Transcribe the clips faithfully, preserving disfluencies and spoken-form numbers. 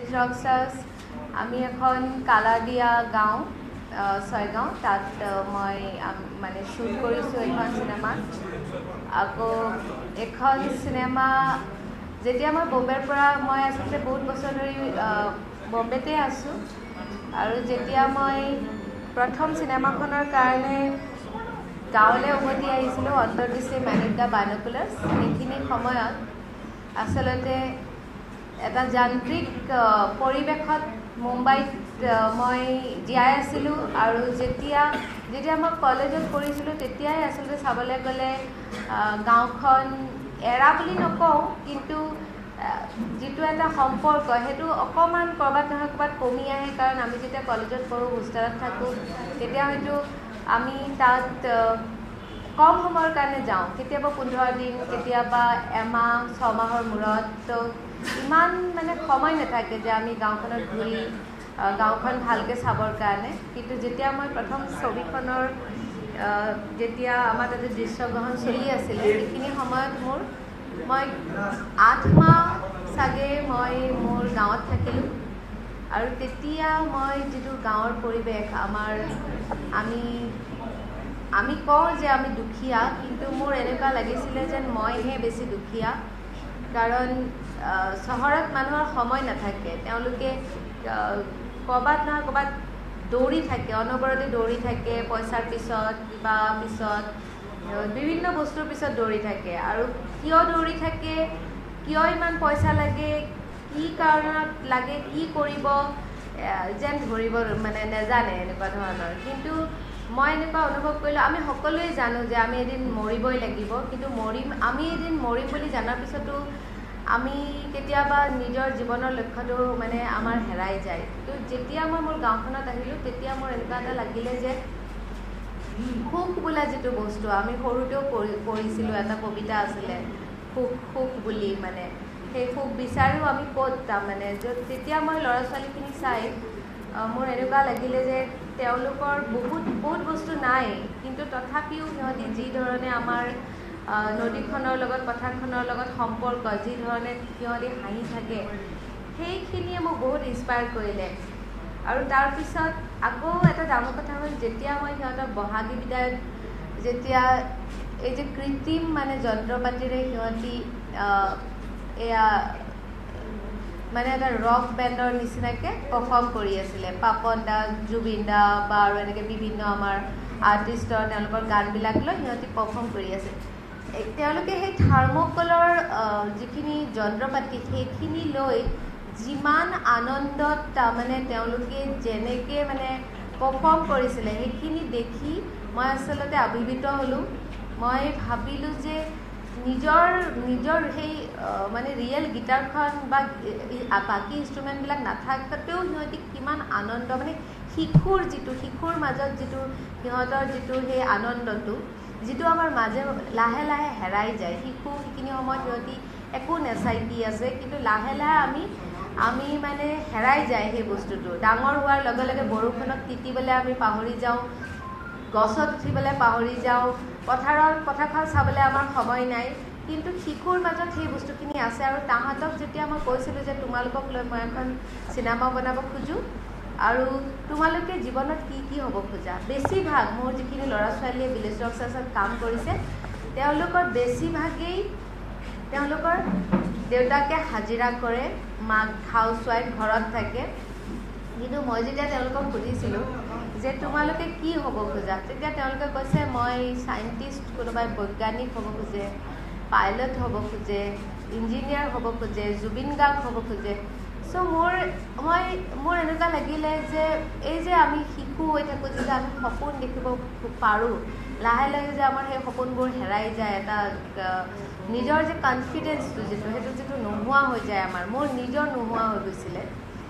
Village Rockstars আমি এখন কালাদিয়া গাঁও ছয়গাঁও তাত মই মানে শ্বুট কৰিছোঁ এখন চিনেমাত আকৌ এখন চিনেমা যেতিয়া মই বম্বেৰ পৰা মই আচলতে বহুত বছৰ ধৰি বম্বেতে আছোঁ আৰু যেতিয়া মই প্ৰথম চিনেমাখনৰ কাৰণে গাঁৱলৈ উভতি আহিছিলোঁ অন্তৰ্দৃষ্টি মেন দ্য বাইনকুলাৰ্ছ সেইখিনি সময়ত আচলতে এটা যান্ত্ৰিক পৰিৱেশত মুম্বাইত মই জীয়াই আছিলোঁ আৰু যেতিয়া যেতিয়া মই কলেজত পঢ়িছিলোঁ তেতিয়াই আচলতে চাবলৈ গ'লে গাঁওখন এৰা বুলি নকওঁ কিন্তু যিটো এটা সম্পৰ্ক সেইটো অকণমান ক'ৰবাত নহয় ক'ৰবাত কমি আহে কাৰণ আমি যেতিয়া কলেজত পঢ়োঁ হোষ্টেলত থাকোঁ তেতিয়া হয়তো আমি তাত কম সময়ৰ কাৰণে যাওঁ কেতিয়াবা পোন্ধৰ দিন কেতিয়াবা এমাহ ছমাহৰ মূৰত তো ইমান মানে সময় নাথাকে যে আমি গাঁওখনত ঘূৰি গাঁওখন ভালকৈ চাবৰ কাৰণে কিন্তু যেতিয়া মই প্ৰথম ছবিখনৰ যেতিয়া আমাৰ তাতে দৃশ্যগ্ৰহণ চলি আছিলে সেইখিনি সময়ত মোৰ মই আঠ মাহ চাগে মই মোৰ গাঁৱত থাকিলোঁ আৰু তেতিয়া মই যিটো গাঁৱৰ পৰিৱেশ আমাৰ আমি আমি কওঁ যে আমি দুখীয়া কিন্তু মোৰ এনেকুৱা লাগিছিলে যেন মইহে বেছি দুখীয়া কাৰণ চহৰত মানুহৰ সময় নাথাকে তেওঁলোকে ক'ৰবাত নহয় ক'ৰবাত দৌৰি থাকে অনবৰতে দৌৰি থাকে পইচাৰ পিছত কিবা পিছত বিভিন্ন বস্তুৰ পিছত দৌৰি থাকে আৰু কিয় দৌৰি থাকে কিয় ইমান পইচা লাগে কি কাৰণত লাগে কি কৰিব যেন ধৰিব মানে নেজানে এনেকুৱা ধৰণৰ কিন্তু মই এনেকুৱা অনুভৱ কৰিলোঁ আমি সকলোৱে জানো যে আমি এদিন মৰিবই লাগিব কিন্তু মৰিম আমি এদিন মৰিম বুলি জনাৰ পিছতো আমি কেতিয়াবা নিজৰ জীৱনৰ লক্ষ্যটো মানে আমাৰ হেৰাই যায় তো যেতিয়া মই মোৰ গাঁওখনত আহিলোঁ তেতিয়া মোৰ এনেকুৱা এটা লাগিলে যে সুখ বোলা যিটো বস্তু আমি সৰুতেও পঢ়ি পঢ়িছিলোঁ এটা কবিতা আছিলে সুখ সুখ বুলি মানে সেই সুখ বিচাৰোঁ আমি ক'ত তাৰমানে য'ত তেতিয়া মই ল'ৰা ছোৱালীখিনি চাই মোৰ এনেকুৱা লাগিলে যে তেওঁলোকৰ বহুত বহুত বস্তু নাই কিন্তু তথাপিও সিহঁতি যি ধৰণে আমাৰ নদীখনৰ লগত পথাৰখনৰ লগত সম্পৰ্ক যি ধৰণে সিহঁতি হাঁহি থাকে সেইখিনিয়ে মোক বহুত ইনস্পায়াৰ কৰিলে আৰু তাৰপিছত আকৌ এটা ডাঙৰ কথা হ'ল যেতিয়া মই সিহঁতক বহাগী বিদায়ত যেতিয়া এই যে কৃত্ৰিম মানে যন্ত্ৰ পাতিৰে সিহঁতি এয়া মানে এটা ৰক বেণ্ডৰ নিচিনাকৈ পাৰফৰ্ম কৰি আছিলে পাপন দা জুবিন দা বা আৰু এনেকৈ বিভিন্ন আমাৰ আৰ্টিষ্টৰ তেওঁলোকৰ গানবিলাক লৈ সিহঁতি পাৰফৰ্ম কৰি আছে তেওঁলোকে সেই থাৰ্মকলৰ যিখিনি যন্ত্ৰ পাতি সেইখিনি লৈ যিমান আনন্দত তাৰমানে তেওঁলোকে যেনেকৈ মানে পাৰফৰ্ম কৰিছিলে সেইখিনি দেখি মই আচলতে আবিৰ্ভূত হ'লোঁ মই ভাবিলোঁ যে নিজৰ নিজৰ সেই মানে ৰিয়েল গিটাৰখন বা বাকী ইনষ্ট্ৰুমেণ্টবিলাক নাথাকোঁতেও সিহঁতি কিমান আনন্দ মানে শিশুৰ যিটো শিশুৰ মাজত যিটো সিহঁতৰ যিটো সেই আনন্দটো যিটো আমাৰ মাজে লাহে লাহে হেৰাই যায় শিশু সেইখিনি সময়ত সিহঁতি একো নেচাই কি আছে কিন্তু লাহে লাহে আমি আমি মানে হেৰাই যায় সেই বস্তুটো ডাঙৰ হোৱাৰ লগে লগে বৰষুণত তিতিবলৈ আমি পাহৰি যাওঁ গছত উঠিবলৈ পাহৰি যাওঁ পথাৰৰ পথাৰখন চাবলৈ আমাৰ সময় নাই কিন্তু শিশুৰ মাজত সেই বস্তুখিনি আছে আৰু তাহাঁতক যেতিয়া মই কৈছিলোঁ যে তোমালোকক লৈ মই এখন চিনেমা বনাব খোজোঁ আৰু তোমালোকে জীৱনত কি কি হ'ব খোজা বেছিভাগ মোৰ যিখিনি ল'ৰা ছোৱালীয়ে ভিলেজ ৰকষ্টাৰ্ছত কাম কৰিছে তেওঁলোকৰ বেছিভাগেই তেওঁলোকৰ দেউতাকে হাজিৰা কৰে মাক হাউচ ৱাইফ ঘৰত থাকে কিন্তু মই যেতিয়া তেওঁলোকক সুধিছিলোঁ যে তোমালোকে কি হ'ব খোজা তেতিয়া তেওঁলোকে কৈছে মই চাইণ্টিষ্ট কোনোবাই বৈজ্ঞানিক হ'ব খোজে পাইলট হ'ব খোজে ইঞ্জিনিয়াৰ হ'ব খোজে জুবিন গাৰ্গ হ'ব খোজে চ' মোৰ মই মোৰ এনেকুৱা লাগিলে যে এই যে আমি শিশু হৈ থাকোঁ যেতিয়া আমি সপোন দেখিব পাৰোঁ লাহে লাহে যে আমাৰ সেই সপোনবোৰ হেৰাই যায় এটা নিজৰ যে কনফিডেঞ্চটো যিটো সেইটো যিটো নোহোৱা হৈ যায় আমাৰ মোৰ নিজৰ নোহোৱা হৈ গৈছিলে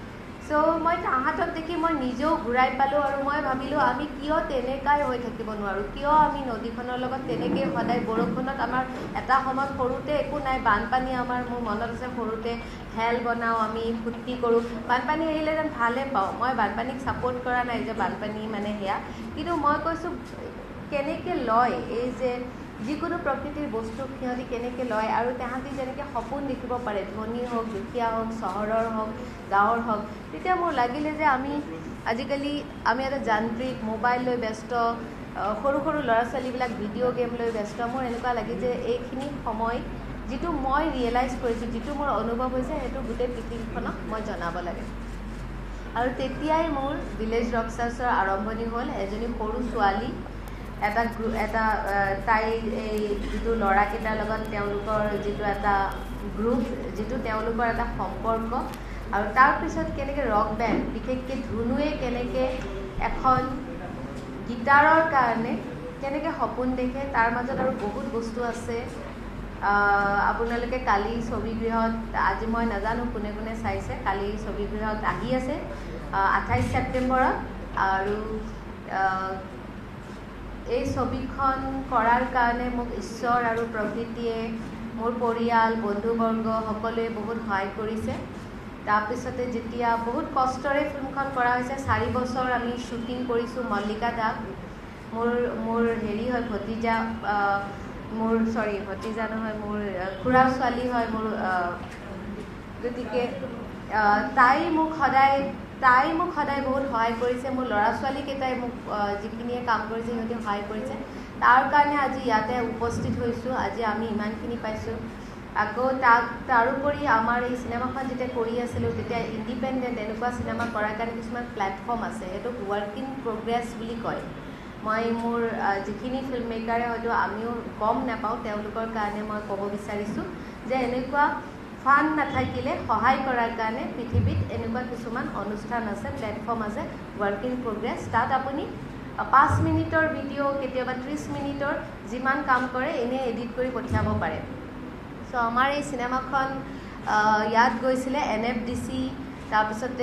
চ' মই তাহাঁতক দেখি মই নিজেও ঘূৰাই পালোঁ আৰু মই ভাবিলোঁ আমি কিয় তেনেকাই হৈ থাকিব নোৱাৰোঁ কিয় আমি নদীখনৰ লগত তেনেকৈ সদায় বৰষুণত আমাৰ এটা সময়ত সৰুতে একো নাই বানপানী আমাৰ মোৰ মনত আছে সৰুতে হেল বনাওঁ আমি ফূৰ্তি কৰোঁ বানপানী আহিলে যেন ভালে পাওঁ মই বানপানীক ছাপোৰ্ট কৰা নাই যে বানপানী মানে সেয়া কিন্তু মই কৈছোঁ কেনেকৈ লয় এই যে যিকোনো প্ৰকৃতিৰ বস্তু সিহঁতি কেনেকৈ লয় আৰু তাহাঁতি যেনেকৈ সপোন দেখিব পাৰে, ধনী হওক, দুখীয়া হওক, চহৰৰ হওক, গাঁৱৰ হওক, তেতিয়া মোৰ লাগিলে যে আমি আজিকালি আমি এটা যান্ত্ৰিক মোবাইল লৈ ব্যস্ত, সৰু সৰু ল'ৰা ছোৱালীবিলাক ভিডিঅ' গেম লৈ ব্যস্ত। মোৰ এনেকুৱা লাগে যে এইখিনি সময় যিটো মই ৰিয়েলাইজ কৰিছোঁ, যিটো মোৰ অনুভৱ হৈছে, সেইটো গোটেই পৃথিৱীখনক মই জনাব লাগে। আৰু তেতিয়াই মোৰ ভিলেজ ৰকষ্টাৰ্ছৰ আৰম্ভণি হ'ল। এজনী সৰু ছোৱালী, এটা গ্ৰু এটা তাইৰ এই যিটো ল'ৰাকেইটাৰ লগত তেওঁলোকৰ যিটো এটা গ্ৰুপ, যিটো তেওঁলোকৰ এটা সম্পৰ্ক, আৰু তাৰপিছত কেনেকৈ ৰক বেণ্ড, বিশেষকৈ ধুনুৱে কেনেকৈ এখন গীটাৰৰ কাৰণে কেনেকৈ সপোন দেখে, তাৰ মাজত আৰু বহুত বস্তু আছে। আপোনালোকে কালি ছবিগৃহত, আজি মই নাজানো কোনে কোনে চাইছে, কালি ছবিগৃহত আহি আছে আঠাইছ ছেপ্টেম্বৰত। আৰু এই ছবিখন কৰাৰ কাৰণে মোক ঈশ্বৰ আৰু প্ৰকৃতিয়ে, মোৰ পৰিয়াল, বন্ধুবৰ্গ সকলোৱে বহুত সহায় কৰিছে। তাৰপিছতে যেতিয়া বহুত কষ্টৰে ফিল্মখন কৰা হৈছে, চাৰি বছৰ আমি শ্বুটিং কৰিছোঁ। মল্লিকা দাক মোৰ মোৰ হেৰি হয়, ভতিজা, মোৰ চৰি ভতিজা নহয়, মোৰ খুৰাৰ ছোৱালী হয় মোৰ। গতিকে তাই মোক সদায় তাই মোক সদায় বহুত সহায় কৰিছে। মোৰ ল'ৰা ছোৱালীকেইটাই মোক যিখিনিয়ে কাম কৰিছে সিহঁতে সহায় কৰিছে। তাৰ কাৰণে আজি ইয়াতে উপস্থিত হৈছোঁ, আজি আমি ইমানখিনি পাইছোঁ। আকৌ তাক তাৰোপৰি আমাৰ এই চিনেমাখন যেতিয়া কৰি আছিলোঁ, তেতিয়া ইণ্ডিপেণ্ডেণ্ট এনেকুৱা চিনেমা কৰাৰ কাৰণে কিছুমান প্লেটফৰ্ম আছে, সেইটোক ৱৰ্ক ইন প্ৰগ্ৰেছ বুলি কয়। মই মোৰ যিখিনি ফিল্ম মেকাৰে হয়তো আমিও গম নাপাওঁ, তেওঁলোকৰ কাৰণে মই ক'ব বিচাৰিছোঁ যে এনেকুৱা ফাণ্ড নাথাকিলে সহায় কৰাৰ কাৰণে পৃথিৱীত এনেকুৱা কিছুমান অনুষ্ঠান আছে, প্লেটফৰ্ম আছে, ৱৰ্ক ইন প্ৰগ্ৰেছ। তাত আপুনি পাঁচ মিনিটৰ ভিডিঅ', কেতিয়াবা ত্ৰিছ মিনিটৰ যিমান কাম কৰে এনেই এডিট কৰি পঠিয়াব পাৰে। চ' আমাৰ এই চিনেমাখন ইয়াত গৈছিলে এন এফ ডি চি, তাৰপিছতে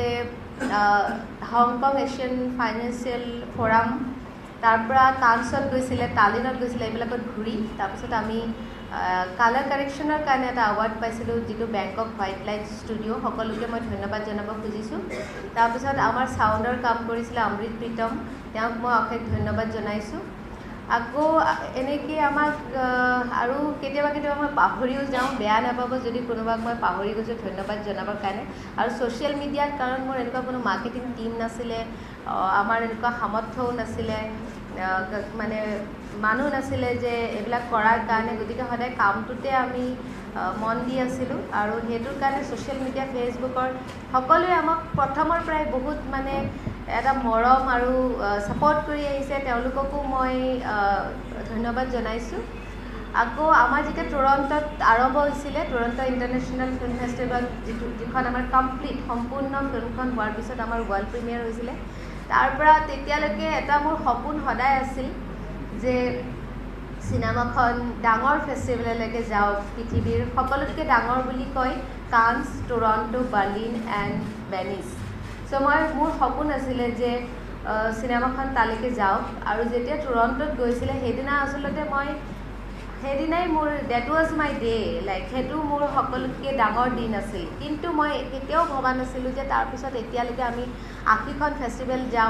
হংকং এছিয়ান ফাইনেন্সিয়েল ফ'ৰাম, তাৰপৰা কানছত গৈছিলে, টালিনত গৈছিলে, এইবিলাকত ঘূৰি তাৰপিছত আমি কালাৰ কাৰেকশ্যনৰ কাৰণে এটা এৱাৰ্ড পাইছিলোঁ, যিটো বেংকক হোৱাইট লাইট ষ্টুডিঅ'। সকলোকে মই ধন্যবাদ জনাব খুজিছোঁ। তাৰপিছত আমাৰ চাউণ্ডৰ কাম কৰিছিলে অমৃত প্ৰীতম, তেওঁক মই অশেষ ধন্যবাদ জনাইছোঁ। আকৌ এনেকৈ আমাক আৰু কেতিয়াবা কেতিয়াবা মই পাহৰিও যাওঁ, বেয়া নাপাব যদি কোনোবাক মই পাহৰি গৈছোঁ ধন্যবাদ জনাবৰ কাৰণে। আৰু ছ'চিয়েল মিডিয়াত, কাৰণ মোৰ এনেকুৱা কোনো মাৰ্কেটিং টীম নাছিলে, আমাৰ এনেকুৱা সামৰ্থ্যও নাছিলে, মানে মানুহ নাছিলে যে এইবিলাক কৰাৰ কাৰণে। গতিকে সদায় কামটোতে আমি মন দি আছিলোঁ, আৰু সেইটোৰ কাৰণে ছ'চিয়েল মিডিয়া, ফেচবুকৰ সকলোৱে আমাক প্ৰথমৰ পৰাই বহুত মানে এটা মৰম আৰু ছাপৰ্ট কৰি আহিছে, তেওঁলোককো মই ধন্যবাদ জনাইছোঁ। আকৌ আমাৰ যেতিয়া টৰণ্টত আৰম্ভ হৈছিলে, টৰণ্ট ইণ্টাৰনেশ্যনেল ফিল্ম ফেষ্টিভেল, যিটো যিখন আমাৰ কমপ্লিট সম্পূৰ্ণ ফিল্মখন হোৱাৰ পিছত আমাৰ ৱৰ্ল্ড প্ৰিমিয়াৰ হৈছিলে, তাৰপৰা তেতিয়ালৈকে এটা মোৰ সপোন সদায় আছিল যে চিনেমাখন ডাঙৰ ফেষ্টিভেললৈকে যাওক, পৃথিৱীৰ সকলোতকৈ ডাঙৰ বুলি কয় Cannes, Toronto, Berlin and Venice. So' মই মোৰ সপোন আছিলে যে চিনেমাখন তালৈকে যাওক। আৰু যেতিয়া টৰণ্টত গৈছিলে, সেইদিনা আচলতে মই সেইদিনাই মোৰ date was my day, like সেইটো মোৰ সকলোতকৈ ডাঙৰ দিন আছিল। কিন্তু মই কেতিয়াও ভবা নাছিলোঁ যে তাৰপিছত এতিয়ালৈকে আমি আশীখন ফেষ্টিভেল যাম,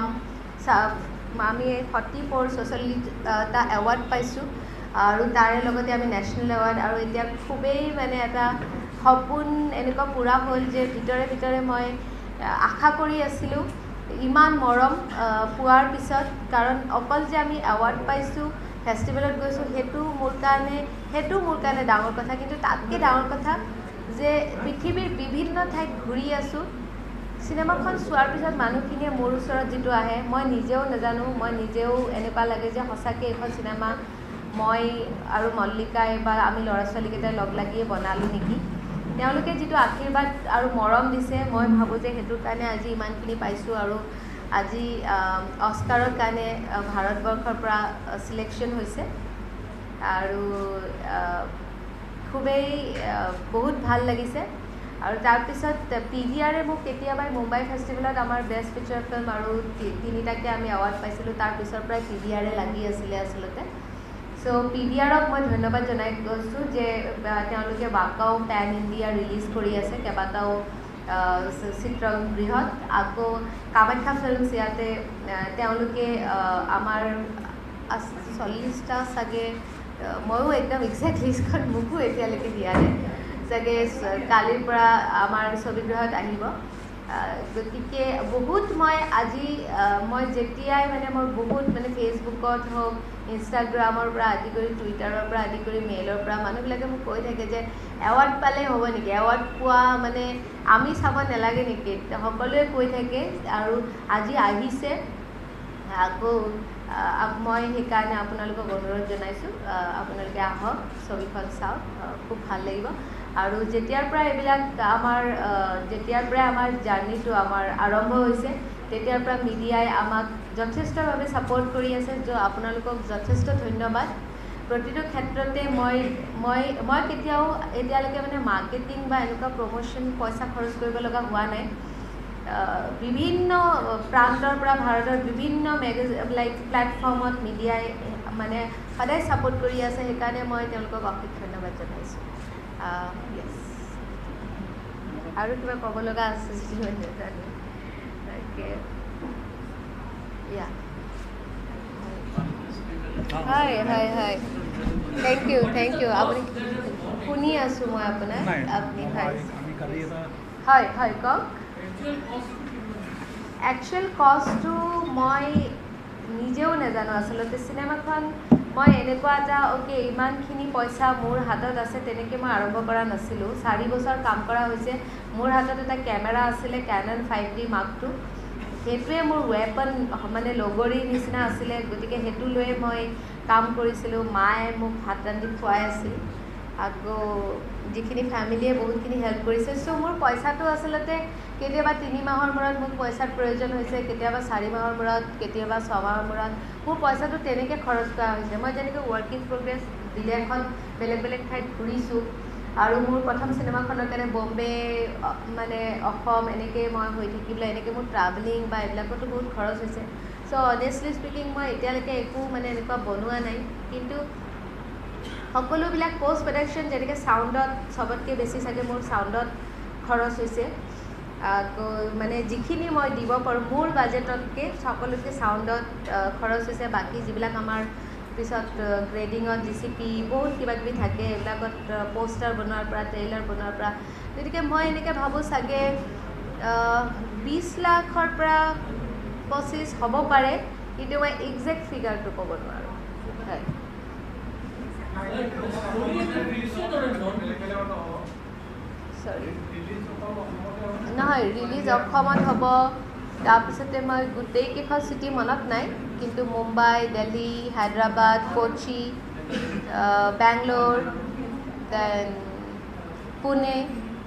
আমি ফৰ্টি ফ'ৰ ছ'চিয়েলটা এৱাৰ্ড পাইছোঁ, আৰু তাৰে লগতে আমি নেশ্যনেল এৱাৰ্ড, আৰু এতিয়া খুবেই মানে এটা সপোন এনেকুৱা পূৰা হ'ল যে ভিতৰে ভিতৰে মই আশা কৰি আছিলোঁ ইমান মৰম পোৱাৰ পিছত। কাৰণ অকল যে আমি এৱাৰ্ড পাইছোঁ, ফেষ্টিভেলত গৈছোঁ, সেইটো মোৰ কাৰণে সেইটো মোৰ কাৰণে ডাঙৰ কথা, কিন্তু তাতকৈ ডাঙৰ কথা যে পৃথিৱীৰ বিভিন্ন ঠাইত ঘূৰি আছোঁ। চিনেমাখন চোৱাৰ পিছত মানুহখিনিয়ে মোৰ ওচৰত যিটো আহে, মই নিজেও নাজানো, মই নিজেও এনেকুৱা লাগে যে সঁচাকৈ এইখন চিনেমা মই আৰু মল্লিকাই বা আমি ল'ৰা ছোৱালীকেইটাই লগ লাগিয়ে বনালোঁ নেকি। তেওঁলোকে যিটো আশীৰ্বাদ আৰু মৰম দিছে, মই ভাবোঁ যে সেইটোৰ কাৰণে আজি ইমানখিনি পাইছোঁ। আৰু আজি অস্কাৰৰ কাৰণে ভাৰতবৰ্ষৰ পৰা ছিলেকশ্যন হৈছে, আৰু খুবেই বহুত ভাল লাগিছে। আৰু তাৰপিছত পি ভি আৰে মোক কেতিয়াবাই মুম্বাই ফেষ্টিভেলত আমাৰ বেষ্ট ফিচাৰ ফিল্ম আৰু তিনিটাকৈ আমি এৱাৰ্ড পাইছিলোঁ, তাৰ পিছৰ পৰাই পি ভি আৰে লাগি আছিলে আচলতে। চ' পি ভি আৰক মই ধন্যবাদ জনাই গৈছোঁ যে তেওঁলোকে ৱাকাও পেন ইণ্ডিয়া ৰিলিজ কৰি আছে কেইবাটাও চিত্ৰগৃহত। আকৌ কামাখ্যা ফিল্মছ, ইয়াতে তেওঁলোকে আমাৰ চল্লিছটা চাগে ময়ো একদম এক্সাক্ট লিষ্টখন মোকো এতিয়ালৈকে দিয়া নাই চাগে কালিৰ পৰা আমাৰ ছবিগৃহত আহিব গতিকে বহুত মই আজি মই যেতিয়াই মানে মই বহুত মানে ফেচবুকত হওক ইনষ্টাগ্ৰামৰ পৰা আদি কৰি টুইটাৰৰ পৰা আদি কৰি মেইলৰ পৰা মানুহবিলাকে মোক কৈ থাকে যে এৱাৰ্ড পালে হ'ব নেকি এৱাৰ্ড পোৱা মানে আমি চাব নালাগে নেকি সকলোৱে কৈ থাকে আৰু আজি আহিছে আকৌ মই সেইকাৰণে আপোনালোকক অনুৰোধ জনাইছোঁ আপোনালোকে আহক ছবিখন চাওক খুব ভাল লাগিব আৰু যেতিয়াৰ পৰা এইবিলাক আমাৰ যেতিয়াৰ পৰা আমাৰ জাৰ্ণিটো আমাৰ আৰম্ভ হৈছে তেতিয়াৰ পৰা মিডিয়াই আমাক যথেষ্টভাৱে ছাপোৰ্ট কৰি আছে য' আপোনালোকক যথেষ্ট ধন্যবাদ প্ৰতিটো ক্ষেত্ৰতে মই মই মই কেতিয়াও এতিয়ালৈকে মানে মাৰ্কেটিং বা এনেকুৱা প্ৰমোশ্যন পইচা খৰচ কৰিব লগা হোৱা নাই বিভিন্ন প্ৰান্তৰ পৰা ভাৰতৰ বিভিন্ন মেগাজি লাইক প্লেটফৰ্মত মিডিয়াই মানে সদায় ছাপোৰ্ট কৰি আছে সেইকাৰণে মই তেওঁলোকক অশেষ ধন্যবাদ জনাইছোঁ য়েছ আৰু কিবা ক'ব লগা আছে যদি মই নাজানো তাকে ইয়া হয় হয় হয় থেংক ইউ থেংক ইউ আপুনি শুনি আছোঁ মই আপোনাক আপুনি হয় হয় হয় কওক একচুৱেল কষ্টটো মই নিজেও নাজানো আচলতে চিনেমাখন মই এনেকুৱা এটা অ'কে ইমানখিনি পইচা মোৰ হাতত আছে তেনেকৈ মই আৰম্ভ কৰা নাছিলোঁ চাৰি বছৰ কাম কৰা হৈছে মোৰ হাতত এটা কেমেৰা আছিলে Canon five D mark two সেইটোৱে মোৰ ৱেপন মানে লগৰীৰ নিচিনা আছিলে গতিকে সেইটো লৈয়ে মই কাম কৰিছিলোঁ মায়ে মোক ভাত ৰান্ধি খুৱাই আছিল আকৌ যিখিনি ফেমিলিয়ে বহুতখিনি হেল্প কৰিছে চ' মোৰ পইচাটো আচলতে কেতিয়াবা তিনি মাহৰ মূৰত মোক পইচাৰ প্ৰয়োজন হৈছে কেতিয়াবা চাৰি মাহৰ মূৰত কেতিয়াবা ছমাহৰ মূৰত মোৰ পইচাটো তেনেকৈ খৰচ কৰা হৈছে মই যেনেকৈ ৱৰ্ক ইন প্ৰগ্ৰেছ বিদেশত বেলেগ বেলেগ ঠাইত ঘূৰিছোঁ আৰু মোৰ প্ৰথম চিনেমাখনৰ কাৰণে বম্বে মানে অসম এনেকৈ মই হৈ থাকিবলৈ এনেকৈ মোৰ ট্ৰাভেলিং বা এইবিলাকতো বহুত খৰচ হৈছে চ' অনেষ্টলি স্পিকিং মই এতিয়ালৈকে একো মানে এনেকুৱা বনোৱা নাই কিন্তু সকলোবিলাক পষ্ট প্ৰডাকশ্যন যেনেকৈ চাউণ্ডত চবতকৈ বেছি চাগে মোৰ চাউণ্ডত খৰচ হৈছে আকৌ মানে যিখিনি মই দিব পাৰোঁ মোৰ বাজেটতকৈ সকলোতকৈ চাউণ্ডত খৰচ হৈছে বাকী যিবিলাক আমাৰ পিছত গ্ৰেডিঙত জি চি পি বহুত কিবাকিবি থাকে এইবিলাকত পষ্টাৰ বনোৱাৰ পৰা ট্ৰেইলাৰ বনোৱাৰ পৰা গতিকে মই এনেকৈ ভাবোঁ চাগে বিছ লাখৰ পৰা পঁচিছ হ'ব পাৰে কিন্তু মই একজেক্ট ফিগাৰটো ক'ব নোৱাৰোঁ হয় চৰি নহয় ৰিলিজ অসমত হ'ব তাৰপিছতে মই গোটেইকেইখন চিটি মনত নাই কিন্তু মুম্বাই দিল্লী হায়দৰাবাদ কোচি বেংগলোৰ দেন পুনে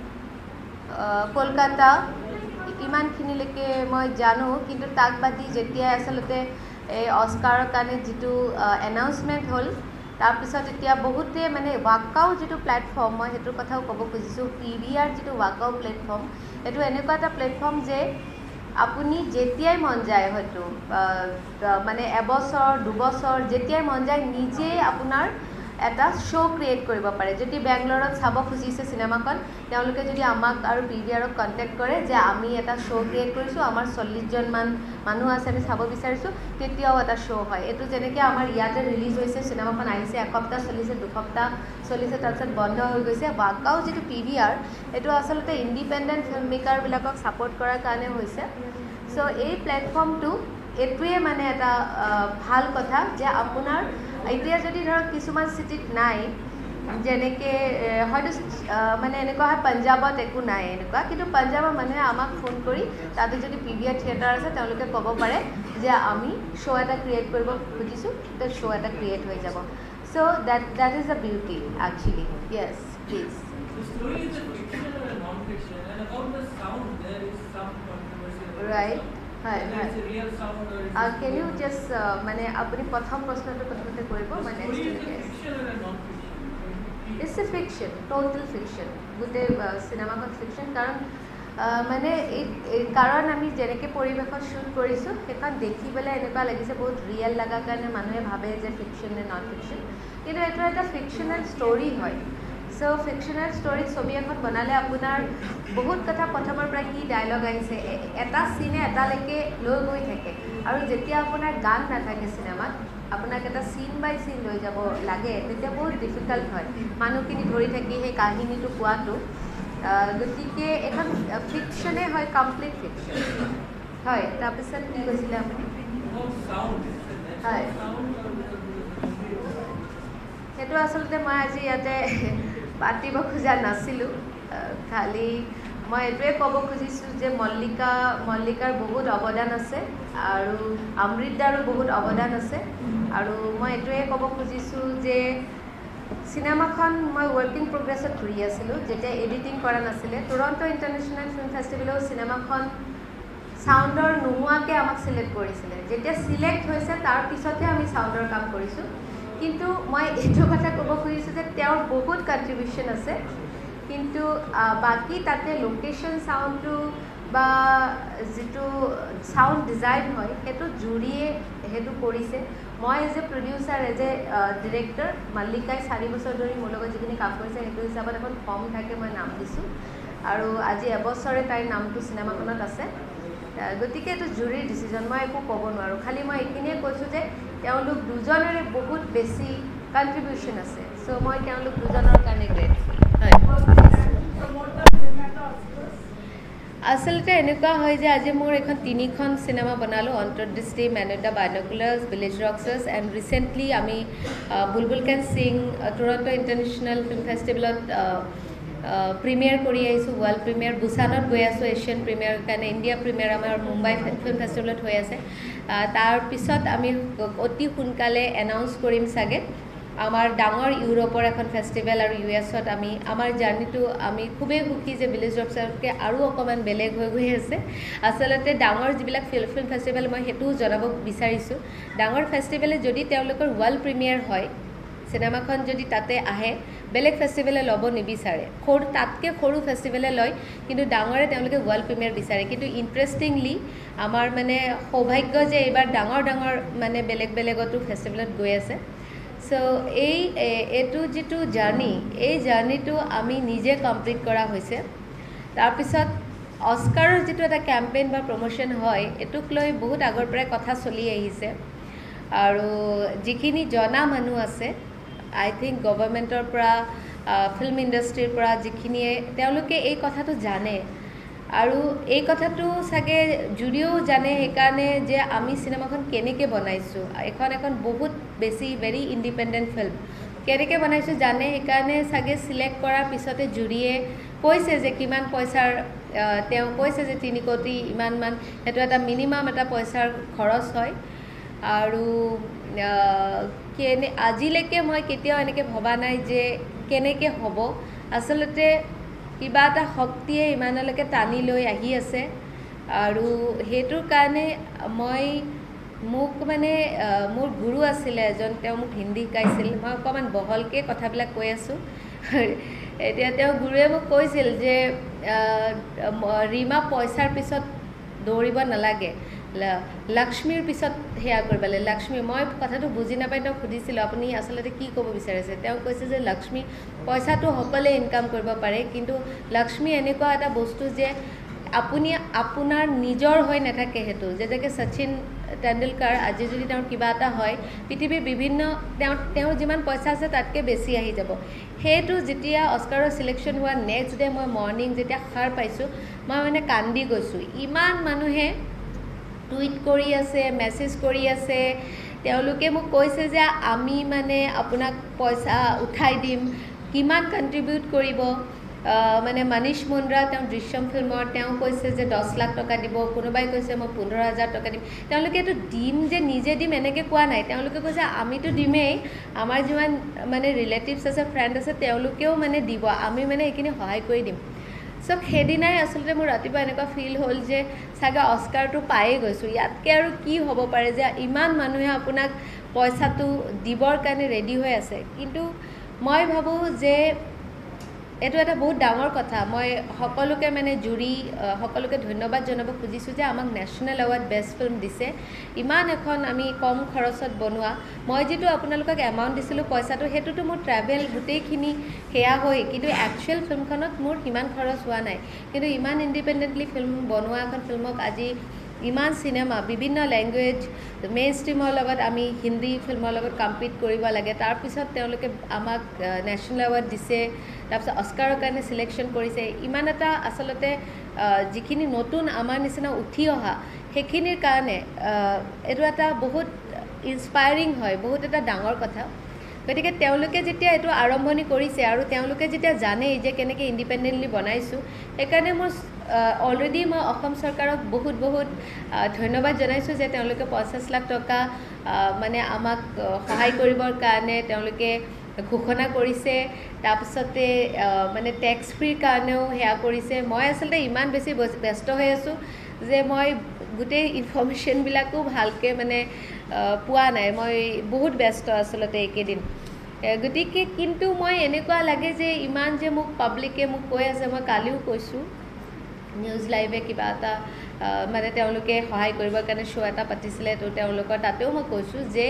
কলকাতা ইমানখিনিলৈকে মই জানো কিন্তু তাক বাদি যেতিয়াই আচলতে এই অস্কাৰৰ কাৰণে যিটো এনাউন্সমেণ্ট হ'ল তাৰপিছত এতিয়া বহুতে মানে ৱাকাও যিটো প্লেটফৰ্ম মই সেইটোৰ কথাও ক'ব খুজিছোঁ পি ভি আৰ যিটো ৱাকাও প্লেটফৰ্ম সেইটো এনেকুৱা এটা প্লেটফৰ্ম যে আপুনি যেতিয়াই মন যায় হয়তো মানে এবছৰ দুবছৰ যেতিয়াই মন যায় নিজেই আপোনাৰ এটা শ্ব' ক্ৰিয়েট কৰিব পাৰে যদি বেংগলোৰত চাব খুজিছে চিনেমাখন তেওঁলোকে যদি আমাক আৰু পি ভি আৰক কণ্টেক্ট কৰে যে আমি এটা শ্ব' ক্ৰিয়েট কৰিছোঁ আমাৰ চল্লিছজনমান মানুহ আছে আমি চাব বিচাৰিছোঁ তেতিয়াও এটা শ্ব' হয় এইটো যেনেকৈ আমাৰ ইয়াতে ৰিলিজ হৈছে চিনেমাখন আহিছে এসপ্তাহ চলিছে দুসপ্তাহ চলিছে তাৰপিছত বন্ধ হৈ গৈছে ৱাকাও যিটো পি ভি আৰ এইটো আচলতে ইণ্ডিপেণ্ডেণ্ট ফিল্ম মেকাৰবিলাকক ছাপোৰ্ট কৰাৰ কাৰণে হৈছে চ' এই প্লেটফৰ্মটো এইটোৱে মানে এটা ভাল কথা যে আপোনাৰ এতিয়া যদি ধৰক কিছুমান চিটিত নাই যেনেকৈ হয়তো মানে এনেকুৱা হয় পঞ্জাৱত একো নাই এনেকুৱা কিন্তু পঞ্জাৱৰ মানুহে আমাক ফোন কৰি তাতে যদি পি ভি আৰ থিয়েটাৰ আছে তেওঁলোকে ক'ব পাৰে যে আমি শ্ব' এটা ক্ৰিয়েট কৰিব খুজিছোঁ তো শ্ব' এটা ক্ৰিয়েট হৈ যাব so' that that is the beauty actually yes please right হয় হয় কেন ইউ জাষ্ট মানে আপুনি প্ৰথম প্ৰশ্নটো প্ৰথমতে কৰিব মানে it's a fiction total fiction গোটেই চিনেমাখন ফিকশ্যন কাৰণ মানে এই কাৰণ আমি যেনেকৈ পৰিৱেশত শ্বুট কৰিছোঁ সেইখন দেখিবলৈ এনেকুৱা লাগিছে বহুত ৰিয়েল লগাৰ কাৰণে মানুহে ভাবে যে ফিকশ্যন নে নন ফিকশ্যন কিন্তু এইটো এটা ফিকশ্যনেল ষ্টৰি হয় সো ফিকশনাল ষ্টৰী ছবি এখন বনালে আপোনাৰ বহুত কথা প্ৰথমৰ পৰা কি ডায়লগ আহিছে এটা চিনে এটালৈকে লৈ গৈ থাকে আৰু যেতিয়া আপোনাৰ গান নাথাকে চিনেমাত আপোনাক এটা চিন বাই চিন লৈ যাব লাগে তেতিয়া বহুত ডিফিকাল্ট হয় মানুহখিনি ধৰি থাকি সেই কাহিনীটো কোৱাটো গতিকে এখন ফিকশনে হয় কমপ্লিট ফিকশন হয় তাৰপিছত কি কৈছিলে আপুনি হয় সেইটো আচলতে মই আজি ইয়াতে পাতিব খোজা নাছিলোঁ খালি মই এইটোৱে ক'ব খুজিছোঁ যে মল্লিকা মল্লিকাৰ বহুত অৱদান আছে আৰু অমৃতদাৰো বহুত অৱদান আছে আৰু মই এইটোৱে ক'ব খুজিছোঁ যে চিনেমাখন মই ৱৰ্কিং প্ৰগ্ৰেছত ঘূৰি আছিলোঁ যেতিয়া এডিটিং কৰা নাছিলে টৰণ্টো ইণ্টাৰনেশ্যনেল ফিল্ম ফেষ্টিভেলেও চিনেমাখন চাউণ্ডৰ নোহোৱাকৈ আমাক চিলেক্ট কৰিছিলে যেতিয়া চিলেক্ট হৈছে তাৰ পিছতহে আমি চাউণ্ডৰ কাম কৰিছোঁ কিন্তু মই এইটো কথা ক'ব খুজিছোঁ যে তেওঁৰ বহুত কণ্ট্ৰিবিউশ্যন আছে কিন্তু বাকী তাতে লোকেশ্যন চাউণ্ডটো বা যিটো চাউণ্ড ডিজাইন হয় সেইটো জুৰিয়ে সেইটো কৰিছে মই as a producer as a director মল্লিকাই চাৰি বছৰ ধৰি মোৰ লগত যিখিনি কাম কৰিছে সেইটো হিচাপত এখন ফৰ্ম থাকে মই নাম দিছোঁ আৰু আজি এবছৰে তাইৰ নামটো চিনেমাখনত আছে গতিকে এইটো জুৰিৰ ডিচিজন মই একো ক'ব নোৱাৰোঁ খালি মই এইখিনিয়ে কৈছোঁ যে তেওঁলোক দুজনৰে বহুত বেছি কণ্ট্ৰিবিউশ্যন আছে চ' মই তেওঁলোক দুজনৰ কাৰণে গ্ৰেটফুল হয় আচলতে এনেকুৱা হয় যে আজি মোৰ এখন তিনিখন চিনেমা বনালোঁ Antardrishti man with the binoculars village rockstars and recently আমি Bulbul can sing Toronto international film ফেষ্টিভেলত প্ৰিমিয়াৰ কৰি আহিছোঁ ৱৰ্ল্ড প্ৰিমিয়াৰ বুছানত গৈ আছোঁ এছিয়ান প্ৰিমিয়াৰ কাৰণে ইণ্ডিয়া প্ৰিমিয়াৰ আমাৰ মুম্বাই ফিল্ম ফেষ্টিভেলত হৈ আছে তাৰপিছত আমি অতি সোনকালে এনাউন্স কৰিম চাগে আমাৰ ডাঙৰ ইউৰোপৰ এখন ফেষ্টিভেল আৰু ইউ এছত আমি আমাৰ জাৰ্ণিটো আমি খুবেই সুখী যে ভিলেজ ৰকছাৰ্ছতকৈ আৰু অকণমান বেলেগ হৈ গৈ আছে আচলতে ডাঙৰ যিবিলাক ফিল্ম ফিল্ম ফেষ্টিভেল মই সেইটোও জনাব বিচাৰিছোঁ ডাঙৰ ফেষ্টিভেলে যদি তেওঁলোকৰ ৱৰ্ল্ড প্ৰিমিয়াৰ হয় চিনেমাখন যদি তাতে আহে বেলেগ ফেষ্টিভেলে ল'ব নিবিচাৰে সৰু তাতকৈ সৰু ফেষ্টিভেলে লয় কিন্তু ডাঙৰে তেওঁলোকে ৱৰ্ল্ড প্ৰিমিয়াৰ বিচাৰে কিন্তু ইণ্টাৰেষ্টিংলি আমাৰ মানে সৌভাগ্য যে এইবাৰ ডাঙৰ ডাঙৰ মানে বেলেগ বেলেগতো ফেষ্টিভেলত গৈ আছে চ' এই এইটো যিটো জাৰ্ণি এই জাৰ্ণিটো আমি নিজে কমপ্লিট কৰা হৈছে তাৰপিছত অস্কাৰৰ যিটো এটা কেম্পেইন বা প্ৰমোশ্যন হয় এইটোক লৈ বহুত আগৰ পৰাই কথা চলি আহিছে আৰু যিখিনি জনা মানুহ আছে আই থিংক গভৰ্ণমেণ্টৰ পৰা ফিল্ম ইণ্ডাষ্ট্ৰীৰ পৰা যিখিনিয়ে তেওঁলোকে এই কথাটো জানে আৰু এই কথাটো চাগে জুৰিও জানে সেইকাৰণে যে আমি চিনেমাখন কেনেকৈ বনাইছোঁ এখন এখন বহুত বেছি ভেৰি ইণ্ডিপেণ্ডেণ্ট ফিল্ম কেনেকৈ বনাইছোঁ জানে সেইকাৰণে চাগে চিলেক্ট কৰাৰ পিছতে জুৰিয়ে কৈছে যে কিমান পইচাৰ তেওঁ কৈছে যে তিনি কোটি ইমানমান সেইটো এটা মিনিমাম এটা পইচাৰ খৰচ হয় আৰু কেনে আজিলৈকে মই কেতিয়াও এনেকৈ ভবা নাই যে কেনেকৈ হ'ব আচলতে কিবা এটা শক্তিয়ে ইমানলৈকে টানি লৈ আহি আছে আৰু সেইটোৰ কাৰণে মই মোক মানে মোৰ গুৰু আছিলে এজন তেওঁ মোক হিন্দী শিকাইছিল মই অকণমান বহলকৈ কথাবিলাক কৈ আছোঁ এতিয়া তেওঁ গুৰুৱে মোক কৈছিল যে ৰীমা পইচাৰ পিছত দৌৰিব নালাগে লক্ষ্মীৰ পিছত সেয়া কৰিব লাগে লক্ষ্মী মই কথাটো বুজি নাপাই তেওঁক সুধিছিলোঁ আপুনি আচলতে কি ক'ব বিচাৰিছে তেওঁ কৈছে যে লক্ষ্মী পইচাটো সকলোৱে ইনকাম কৰিব পাৰে কিন্তু লক্ষ্মী এনেকুৱা এটা বস্তু যে আপুনি আপোনাৰ নিজৰ হৈ নাথাকে সেইটো যেনেকৈ শচীন তেণ্ডুলকাৰ আজি যদি তেওঁৰ কিবা এটা হয় পৃথিৱীৰ বিভিন্ন তেওঁ তেওঁ যিমান পইচা আছে তাতকৈ বেছি আহি যাব সেইটো যেতিয়া অস্কাৰৰ চিলেকশ্যন হোৱা নেক্সট ডে মই মৰ্ণিং যেতিয়া সাৰ পাইছোঁ মই মানে কান্দি গৈছোঁ ইমান মানুহে টুইট কৰি আছে মেছেজ কৰি আছে তেওঁলোকে মোক কৈছে যে আমি মানে আপোনাক পইচা উঠাই দিম কিমান কণ্ট্ৰিবিউট কৰিব মানে মনীষ মুন্দ্ৰা তেওঁ দৃশ্যম ফিল্মৰ তেওঁ কৈছে যে দহ লাখ টকা দিব কোনোবাই কৈছে মই পোন্ধৰ হাজাৰ টকা দিম তেওঁলোকে এইটো দিম যে নিজে দিম এনেকৈ কোৱা নাই তেওঁলোকে কৈছে আমিতো দিমেই আমাৰ যিমান মানে ৰিলেটিভছ আছে ফ্ৰেণ্ড আছে তেওঁলোকেও মানে দিব আমি মানে এইখিনি সহায় কৰি দিম চ' সেইদিনাই আচলতে মোৰ ৰাতিপুৱা এনেকুৱা ফিল হ'ল যে চাগে অস্কাৰটো পায়ে গৈছোঁ ইয়াতকৈ আৰু কি হ'ব পাৰে যে ইমান মানুহে আপোনাক পইচাটো দিবৰ কাৰণে ৰেডি হৈ আছে কিন্তু মই ভাবোঁ যে এইটো এটা বহুত ডাঙৰ কথা মই সকলোকে মানে জুৰি সকলোকে ধন্যবাদ জনাব খুজিছোঁ যে আমাক নেশ্যনেল এৱাৰ্ড বেষ্ট ফিল্ম দিছে ইমান এখন আমি কম খৰচত বনোৱা মই যিটো আপোনালোকক এমাউণ্ট দিছিলোঁ পইচাটো সেইটোতো মোৰ ট্ৰেভেল গোটেইখিনি সেয়া হৈ কিন্তু একচুৱেল ফিল্মখনত মোৰ সিমান খৰচ হোৱা নাই কিন্তু ইমান ইণ্ডিপেণ্ডেণ্টলি ফিল্ম বনোৱা এখন ফিল্মক আজি ইমান চিনেমা বিভিন্ন লেংগুৱেজ মেইন ষ্ট্ৰীমৰ লগত আমি হিন্দী ফিল্মৰ লগত কম্পিট কৰিব লাগে তাৰপিছত তেওঁলোকে আমাক নেশ্যনেল এৱাৰ্ড দিছে তাৰপিছত অস্কাৰৰ কাৰণে চিলেকশ্যন কৰিছে ইমান এটা আচলতে যিখিনি নতুন আমাৰ নিচিনা উঠি অহা সেইখিনিৰ কাৰণে এইটো এটা বহুত ইনস্পায়াৰিং হয় বহুত এটা ডাঙৰ কথা গতিকে তেওঁলোকে যেতিয়া এইটো আৰম্ভণি কৰিছে আৰু তেওঁলোকে যেতিয়া জানে যে কেনেকৈ ইণ্ডিপেণ্ডেণ্টলি বনাইছোঁ সেইকাৰণে মোৰ অলৰেডি মই অসম চৰকাৰক বহুত বহুত ধন্যবাদ জনাইছোঁ যে তেওঁলোকে পঞ্চাছ লাখ টকা মানে আমাক সহায় কৰিবৰ কাৰণে তেওঁলোকে ঘোষণা কৰিছে তাৰপিছতে মানে টেক্স ফ্ৰীৰ কাৰণেও সেয়া কৰিছে মই আচলতে ইমান বেছি ব্যস্ত হৈ আছোঁ যে মই গোটেই ইনফৰ্মেশ্যনবিলাকো ভালকৈ মানে পোৱা নাই মই বহুত ব্যস্ত আচলতে এইকেইদিন গতিকে কিন্তু মই এনেকুৱা লাগে যে ইমান যে মোক পাব্লিকে মোক কৈ আছে মই কালিও কৈছোঁ নিউজ লাইভে কিবা এটা মানে তেওঁলোকে সহায় কৰিবৰ কাৰণে শ্ব' এটা পাতিছিলে তো তেওঁলোকৰ তাতেও মই কৈছোঁ যে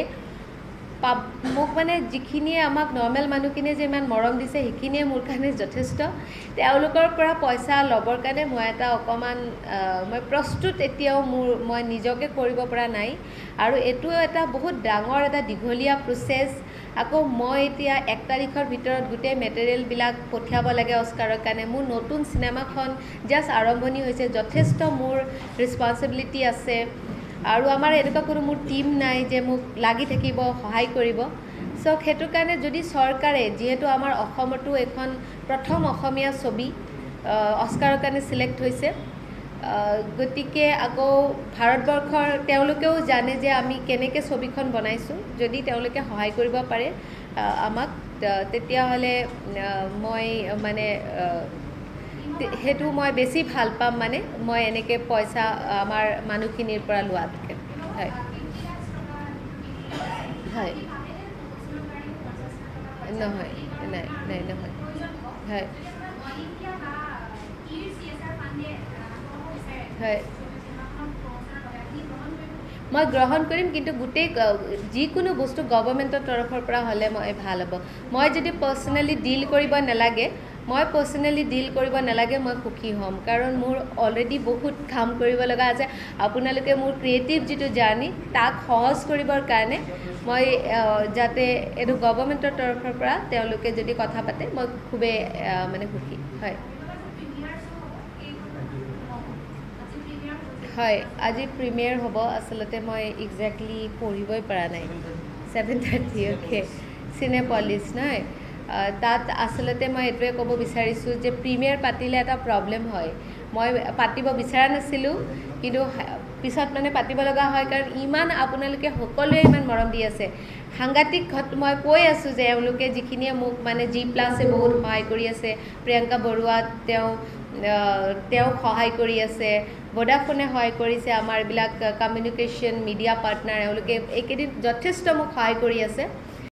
পাব মোক মানে যিখিনিয়ে আমাক নৰ্মেল মানুহখিনিয়ে যে ইমান মৰম দিছে সেইখিনিয়ে মোৰ কাৰণে যথেষ্ট তেওঁলোকৰ পৰা পইচা ল'বৰ কাৰণে মই এটা অকণমান মই প্ৰস্তুত এতিয়াও মোৰ মই নিজকে কৰিব পৰা নাই আৰু এইটো এটা বহুত ডাঙৰ এটা দীঘলীয়া প্ৰচেছ আকৌ মই এতিয়া এক তাৰিখৰ ভিতৰত গোটেই মেটেৰিয়েলবিলাক পঠিয়াব লাগে অস্কাৰৰ কাৰণে মোৰ নতুন চিনেমাখন জাষ্ট আৰম্ভণি হৈছে যথেষ্ট মোৰ ৰেছপনচিবিলিটি আছে আৰু আমাৰ এনেকুৱা কোনো মোৰ টীম নাই যে মোক লাগি থাকিব সহায় কৰিব চ' সেইটো কাৰণে যদি চৰকাৰে যিহেতু আমাৰ অসমতো এখন প্ৰথম অসমীয়া ছবি অস্কাৰৰ কাৰণে চিলেক্ট হৈছে গতিকে আকৌ ভাৰতবৰ্ষৰ তেওঁলোকেও জানে যে আমি কেনেকৈ ছবিখন বনাইছোঁ যদি তেওঁলোকে সহায় কৰিব পাৰে আমাক তেতিয়াহ'লে মই মানে সেইটো মই বেছি ভাল পাম মানে মই এনেকৈ পইচা আমাৰ মানুহখিনিৰ পৰা লোৱাতকৈ হয় হয় নহয় নাই নাই নহয় হয় হয় মই গ্ৰহণ কৰিম কিন্তু গোটেই যিকোনো বস্তু গভৰ্ণমেণ্টৰ তৰফৰ পৰা হ'লে মই ভাল হ'ব মই যদি পাৰ্চনেলি ডিল কৰিব নালাগে মই পাৰ্চনেলি ডিল কৰিব নালাগে মই সুখী হ'ম কাৰণ মোৰ অলৰেডি বহুত কাম কৰিব লগা আছে আপোনালোকে মোৰ ক্ৰিয়েটিভ যিটো জাৰ্ণি তাক সহজ কৰিবৰ কাৰণে মই যাতে এইটো গভৰ্ণমেণ্টৰ তৰফৰ পৰা তেওঁলোকে যদি কথা পাতে মই খুবেই মানে সুখী হয় হয় আজি প্ৰিমিয়াৰ হ'ব আচলতে মই একজেক্টলি পঢ়িবই পৰা নাই ছেভেন থাৰ্টি অ'কে চিনেপলিছ নহয় তাত আচলতে মই এইটোৱে ক'ব বিচাৰিছোঁ যে প্ৰিমিয়াৰ পাতিলে এটা প্ৰব্লেম হয় মই পাতিব বিচৰা নাছিলোঁ কিন্তু পিছত মানে পাতিব লগা হয় কাৰণ ইমান আপোনালোকে সকলোৱে ইমান মৰম দি আছে সাংঘাতিক মই কৈ আছোঁ যে এওঁলোকে যিখিনিয়ে মোক মানে জি প্লাছে বহুত সহায় কৰি আছে প্ৰিয়ংকা বৰুৱা তেওঁ তেওঁ সহায় কৰি আছে ভোডাফোনে সহায় কৰিছে আমাৰ এইবিলাক কমিউনিকেশ্যন মিডিয়া পাৰ্টনাৰ এওঁলোকে এইকেইদিন যথেষ্ট মোক সহায় কৰি আছে